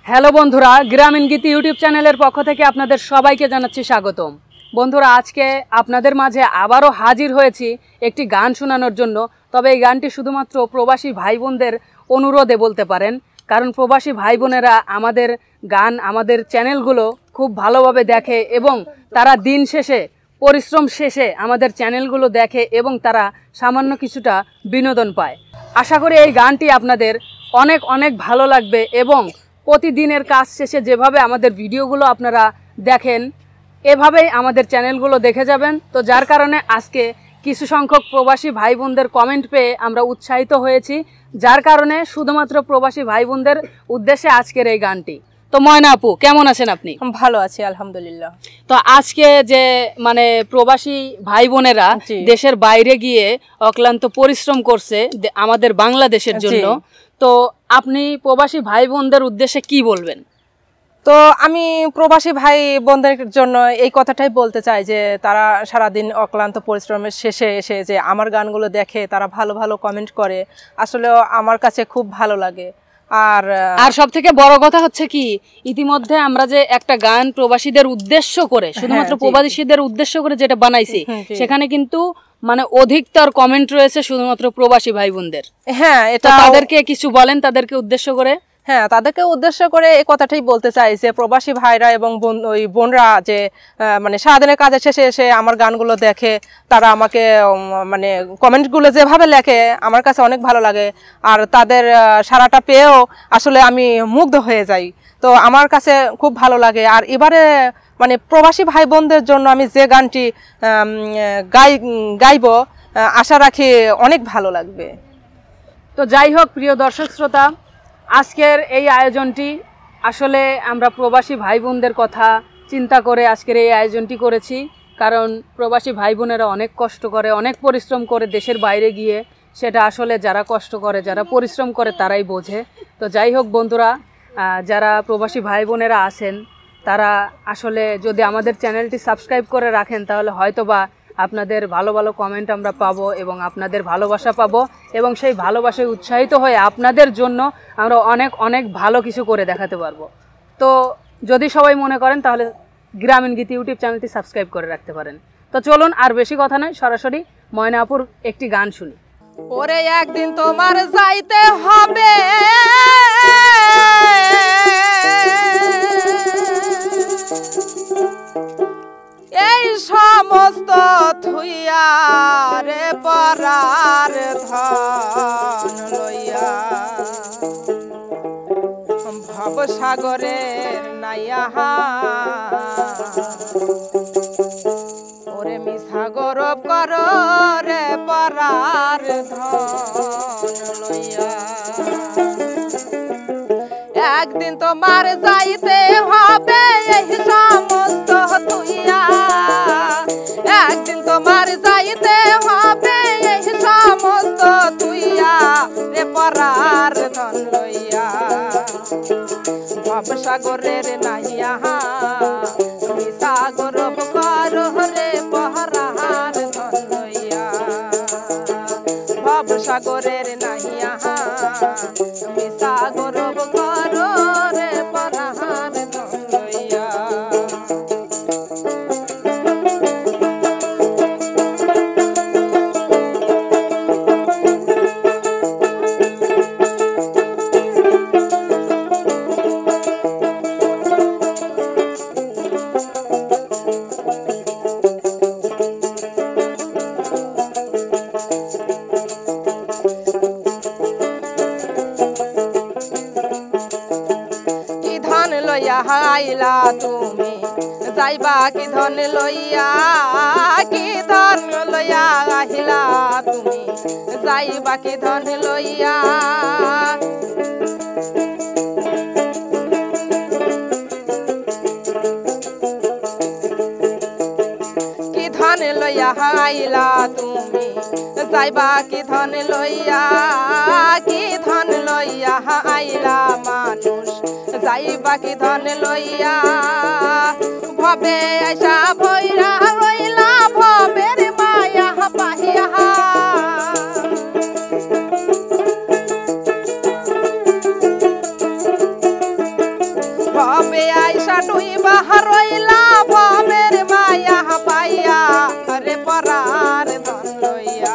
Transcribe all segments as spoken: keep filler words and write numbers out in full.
Hello বন্ধুরা, গ্রামীণ গীতি ইউটিউব চ্যানেলের পক্ষ থেকে আপনাদের সবাইকে জানাচ্ছি স্বাগতম। বন্ধুরা, আজকে আপনাদের মাঝে আবারও হাজির হয়েছি একটি গান শোনানোর জন্য। তবে এই গানটি শুধুমাত্র প্রবাসী ভাই বোনদের অনুরোধে বলতে পারেন, কারণ প্রবাসী ভাই বোনেরা আমাদের গান, আমাদের চ্যানেলগুলো খুব ভালোভাবে দেখে এবং তারা দিন শেষে, পরিশ্রম শেষে আমাদের চ্যানেলগুলো দেখে এবং তারা সামান্য কিছুটা বিনোদন পায়। আশা করি এই গানটি আপনাদের অনেক অনেক ভালো লাগবে এবং প্রতিদিনের কাজ শেষে যেভাবে আমাদের ভিডিওগুলো আপনারা দেখেন, এভাবেই আমাদের চ্যানেলগুলো দেখে যাবেন। তো যার কারণে আজকে কিছু সংখ্যক প্রবাসী ভাই বোনদের কমেন্ট পেয়ে আমরা উৎসাহিত হয়েছি, যার কারণে শুধুমাত্র প্রবাসী ভাই বোনদের উদ্দেশ্যে আজকের এই গানটি। তো ময়না আপু, কেমন আছেন আপনি? ভালো আছি আলহামদুলিল্লাহ। তো আজকে যে মানে প্রবাসী ভাই বোনেরা দেশের বাইরে গিয়ে অক্লান্ত পরিশ্রম করছে আমাদের বাংলাদেশের জন্য, তো আপনি প্রবাসী ভাই বোনদের উদ্দেশ্যে কি বলবেন? তো আমি প্রবাসী ভাই বোনদের জন্য এই কথাটাই বলতে চাই যে তারা সারাদিন অক্লান্ত পরিশ্রমের শেষে এসে যে আমার গানগুলো দেখে, তারা ভালো ভালো কমেন্ট করে, আসলে আমার কাছে খুব ভালো লাগে। আর আর সব থেকে বড় কথা হচ্ছে কি, ইতিমধ্যে আমরা যে একটা গান প্রবাসীদের উদ্দেশ্য করে, শুধুমাত্র প্রবাসীদের উদ্দেশ্য করে যেটা বানাইছি, সেখানে কিন্তু মানে অধিকতর কমেন্ট রয়েছে শুধুমাত্র প্রবাসী ভাই বোনদের। হ্যাঁ, এটা তাদেরকে কিছু বলেন, তাদেরকে উদ্দেশ্য করে। হ্যাঁ, তাদেরকে উদ্দেশ্য করে এই কথাটাই বলতে চাই যে প্রবাসী ভাইরা এবং ওই বোনরা যে মানে সারাদিনের কাজের শেষে এসে আমার গানগুলো দেখে, তারা আমাকে মানে কমেন্টগুলো যেভাবে লেখে আমার কাছে অনেক ভালো লাগে। আর তাদের সারাটা পেয়েও আসলে আমি মুগ্ধ হয়ে যাই। তো আমার কাছে খুব ভালো লাগে। আর এবারে মানে প্রবাসী ভাই বোনদের জন্য আমি যে গানটি গাই গাইব আশা রাখি অনেক ভালো লাগবে। তো যাই হোক, প্রিয় দর্শক শ্রোতা, আজকের এই আয়োজনটি আসলে আমরা প্রবাসী ভাই বোনদের কথা চিন্তা করে আজকের এই আয়োজনটি করেছি, কারণ প্রবাসী ভাই বোনেরা অনেক কষ্ট করে, অনেক পরিশ্রম করে দেশের বাইরে গিয়ে। সেটা আসলে যারা কষ্ট করে, যারা পরিশ্রম করে তারাই বোঝে। তো যাই হোক বন্ধুরা, যারা প্রবাসী ভাই বোনেরা আছেন তারা আসলে যদি আমাদের চ্যানেলটি সাবস্ক্রাইব করে রাখেন, তাহলে হয়তোবা আপনাদের ভালো ভালো কমেন্ট আমরা পাবো এবং আপনাদের ভালোবাসা পাবো, এবং সেই ভালোবাসায় উৎসাহিত হয়ে আপনাদের জন্য আমরা অনেক অনেক ভালো কিছু করে দেখাতে পারবো। তো যদি সবাই মনে করেন তাহলে গ্রামীণ গীতি ইউটিউব চ্যানেলটি সাবস্ক্রাইব করে রাখতে পারেন। তো চলুন, আর বেশি কথা নয়, সরাসরি ময়না আপুর একটি গান শুনি। ওরে একদিন তোমার যাইতে হবে, এই সমস্ত থুইয়া রে পরার ধন লইয়া, ভবসাগরের নাইয়া ওরে মিশা গৌরব কর রে পরার ধন লইয়া। একদিন তোমার যাইতে হবে এই সমস্ত তুইয়া, একদিন তোমার যাইতে হবে এই সমস্ত তুইয়া রে পরার ধন লইয়া, ভবসাগরের নাইয়া মিশা গৌরব কর রে পরার ধন লইয়া, ভবসাগরের নাইয়া মিশা গৌরব কর রে পরার ধন লইয়া। হাইলা তুমি যাইবা কি ধন লইয়া, কি ধন লইয়া আহিলা তুমি যাইবা কি ধন লইয়া, কি ধন লইয়া হাইলা তুমি যাইবা কি ধন লইয়া, কি ধন লইয়া আইলা মানুষ যাইবা কি ধন লইয়া, ভবে আশা ভৈরা রইলা ভবের মায়া পাহিয়া, ভবে আইসা ডুইবা রইলা ভবের মায়া পাইয়া রে পরার ধন লইয়া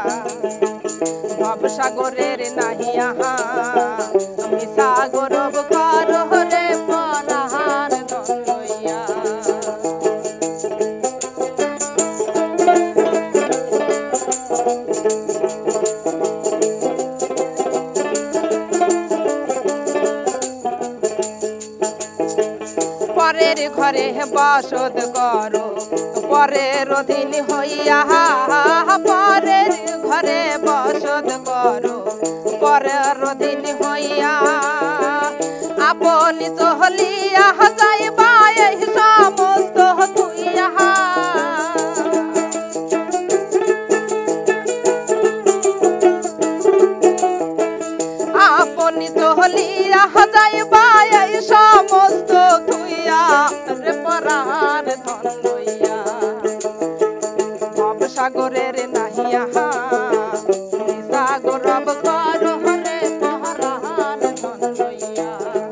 ভব সাগরের নাহিয়া আমি সাগরব করো রে পরার ধন লইয়া পরের ঘরে বসত করো পরের অধীন হইয়া পরের ঘরে বসত করো পরের অধীন হইয়া আপনি চলিয়া যাইবা এই সমস্ত তুইয়া আপনি চলিয়া যাইবা এই সমস্ত তুইয়া রে পরার ধন লইয়া ভব সাগরের নাহিয়া সাগরব করো রে পরার ধন লইয়া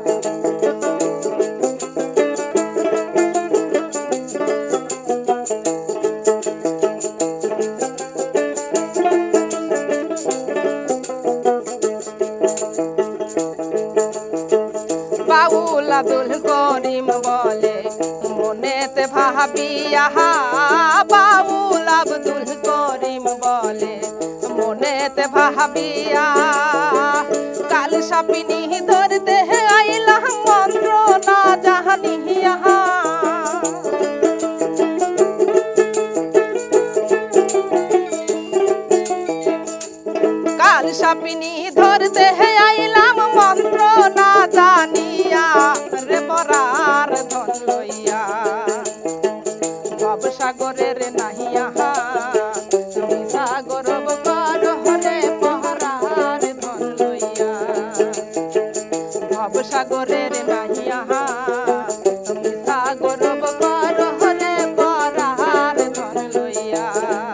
বাউল আব্দুল করিম বলে মনেতে ভাবিয়া বাউল আব্দুল করিম বলে মনেতে ভাবিয়া কাল সাপিনী ধরতে আইলা মন্ত্র না জানিয়া কাল সাপিনী ধরতে আইলাম মন্ত্র না জানিয়া রে পরার ধন লইয়া ভব সাগরের নাহিয়া তুমি সাগরব করো রে পরার ধন লইয়া ভব সাগরের নাহিয়া তুমি সাগরব করো রে পরার ধন লইয়া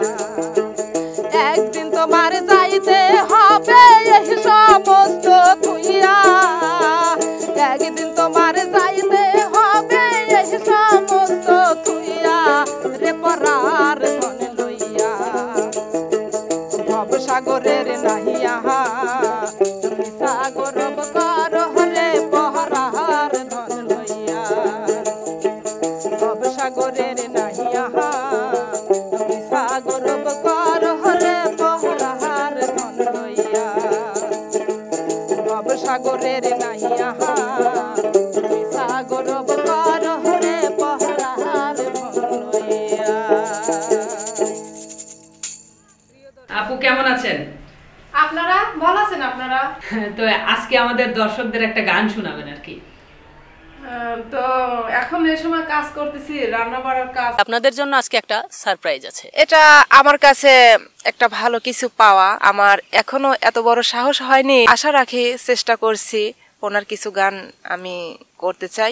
একদিন তোমার যাইতে হবে এই সমস্ত তুইয়া একদিন তোমার যাইতে হবে এই সমস্ত তুইয়া রে পরার ধন লইয়া ভব সাগরের নাহিয়া তুমি সাগরব করো রে পরার ধন লইয়া ভব সাগরের নাহিয়া তুমি সাগরব করো রে পরার ধন লইয়া ভব সাগরের নাহিয়া তুমি সাগরব করো রে পরার ধন লইয়া। আপু কেমন আছেন? আপনারা ভালো আছেন? আপনারা তো আজকে আমাদের দর্শকদের একটা গান শোনাবেন আর কি। তো এখন এই সময় কাজ করতেছি, রান্না বাড়ার কাজ। আপনাদের জন্য আজকে একটা সারপ্রাইজ আছে। এটা আমার কাছে একটা ভালো কিছু পাওয়া। আমার এখনো এত বড় সাহস হয়নি। আশা রাখি চেষ্টা করছি ওনার কিছু গান আমি করতে চাই।